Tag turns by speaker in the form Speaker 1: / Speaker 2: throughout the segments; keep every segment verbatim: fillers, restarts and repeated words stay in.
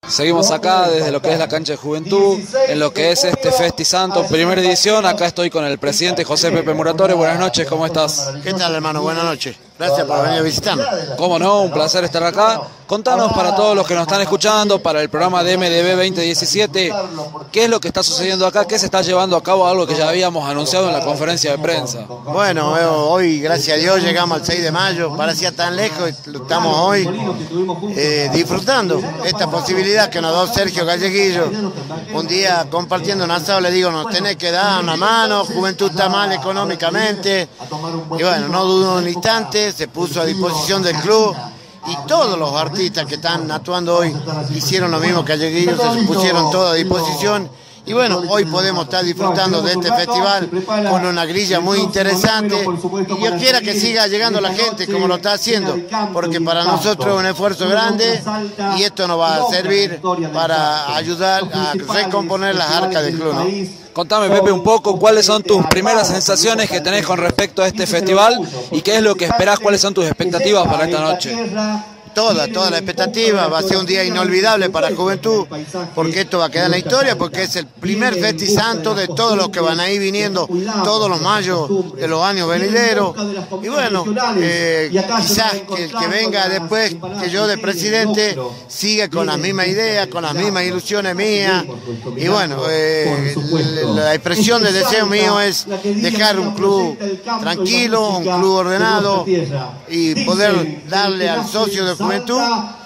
Speaker 1: Seguimos acá desde lo que es la cancha de Juventud, en lo que es este Festi Santos, primera edición. Acá estoy con el presidente José Pepe Muratore. Buenas noches, ¿cómo estás?
Speaker 2: ¿Qué tal, hermano? Buenas noches. Gracias por venir a visitarnos.
Speaker 1: Cómo no, un placer estar acá. Contanos para todos los que nos están escuchando, para el programa de M D B veinte diecisiete, ¿qué es lo que está sucediendo acá? ¿Qué se está llevando a cabo? Algo que ya habíamos anunciado en la conferencia de prensa.
Speaker 2: Bueno, hoy, gracias a Dios, llegamos al seis de mayo. Parecía tan lejos, estamos hoy eh, disfrutando esta posibilidad que nos dio Sergio Galleguillo. Un día compartiendo un asado le digo, nos tenés que dar una mano, Juventud está mal económicamente. Y bueno, no dudó un instante, se puso a disposición del club. Y todos los artistas que están actuando hoy hicieron lo mismo que Galleguillo, se pusieron todos a disposición. Y bueno, hoy podemos estar disfrutando de este festival con una grilla muy interesante. Y yo quiera que siga llegando la gente como lo está haciendo, porque para nosotros es un esfuerzo grande y esto nos va a servir para ayudar a recomponer las arcas del club, ¿no?
Speaker 1: Contame, Pepe, un poco cuáles son tus primeras sensaciones que tenés con respecto a este festival y qué es lo que esperás, cuáles son tus expectativas para esta noche.
Speaker 2: Toda, toda la expectativa, va a ser un día inolvidable para Juventud, porque esto va a quedar en la historia, porque es el primer Festi Santo de todos los que van a ir viniendo todos los mayos de los años venideros. Y bueno, eh, quizás que el que venga después que yo de presidente siga con las mismas ideas, con las mismas ilusiones mías. Y bueno, eh, la expresión del deseo mío es dejar un club tranquilo, un club ordenado y poder darle al socio de Juventud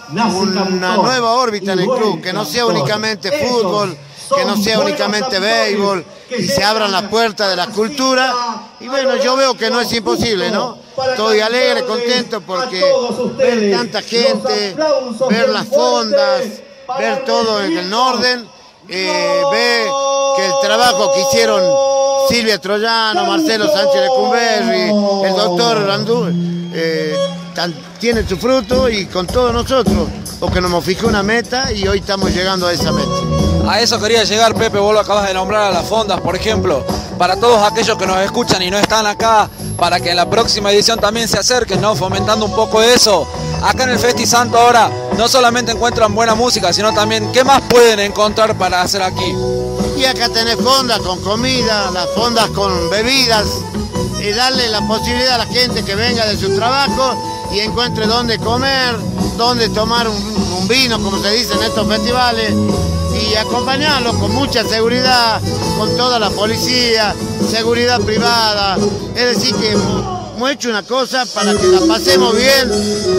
Speaker 2: una nueva órbita en el club, que no sea únicamente fútbol, que no sea únicamente béisbol, y se abran las puertas de la cultura. Y bueno, yo veo que no es imposible, ¿no? Estoy alegre, contento, porque ver tanta gente, ver las fondas, ver todo en el orden, eh, ver que el trabajo que hicieron Silvia Troyano, Marcelo Sánchez de Cumberry, el doctor Randú, eh, tiene su fruto, y con todos nosotros, porque nos fijó una meta y hoy estamos llegando a esa meta.
Speaker 1: A eso quería llegar, Pepe, vos lo acabas de nombrar, a las fondas, por ejemplo, para todos aquellos que nos escuchan y no están acá, para que en la próxima edición también se acerquen, ¿no? Fomentando un poco eso. Acá en el Festi Santo ahora no solamente encuentran buena música, sino también qué más pueden encontrar para hacer aquí.
Speaker 2: Y acá tenés fondas con comida, las fondas con bebidas, y darle la posibilidad a la gente que venga de su trabajo y encuentre dónde comer, dónde tomar un, un vino, como se dice en estos festivales, y acompañarlos con mucha seguridad, con toda la policía, seguridad privada. Es decir, que hemos hecho una cosa para que la pasemos bien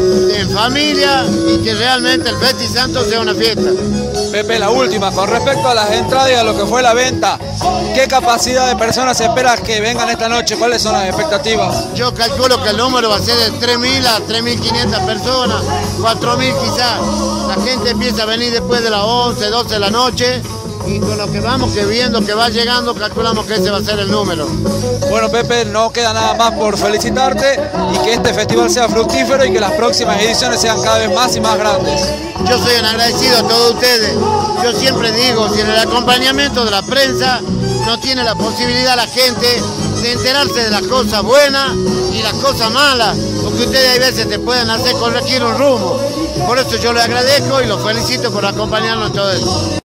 Speaker 2: en familia y que realmente el Festi Santo sea una fiesta.
Speaker 1: Pepe, la última, con respecto a las entradas y a lo que fue la venta, ¿qué capacidad de personas se espera que vengan esta noche? ¿Cuáles son las expectativas?
Speaker 2: Yo calculo que el número va a ser de tres mil a tres mil quinientas personas, cuatro mil quizás. La gente empieza a venir después de las once, doce de la noche, y con lo que vamos que viendo que va llegando, calculamos que ese va a ser el número.
Speaker 1: Bueno, Pepe, no queda nada más por felicitarte y que este festival sea fructífero y que las próximas ediciones sean cada vez más y más grandes.
Speaker 2: Yo soy un agradecido a todos ustedes. Yo siempre digo, si en el acompañamiento de la prensa no tiene la posibilidad la gente de enterarse de las cosas buenas y las cosas malas, porque ustedes hay veces te pueden hacer corregir un rumbo. Por eso yo les agradezco y los felicito por acompañarnos en todo esto.